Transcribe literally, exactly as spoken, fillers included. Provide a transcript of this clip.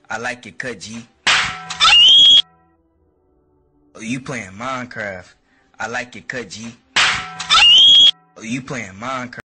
I like it cut, G. Oh, you playing Minecraft. I like it cut, G. Oh, you playing Minecraft.